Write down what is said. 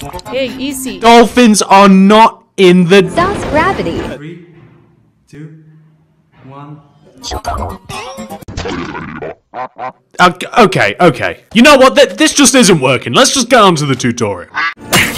Hey, easy. Dolphins are not in the... That's gravity. 3, 2, 1. Okay. You know what? This just isn't working. Let's just get on to the tutorial.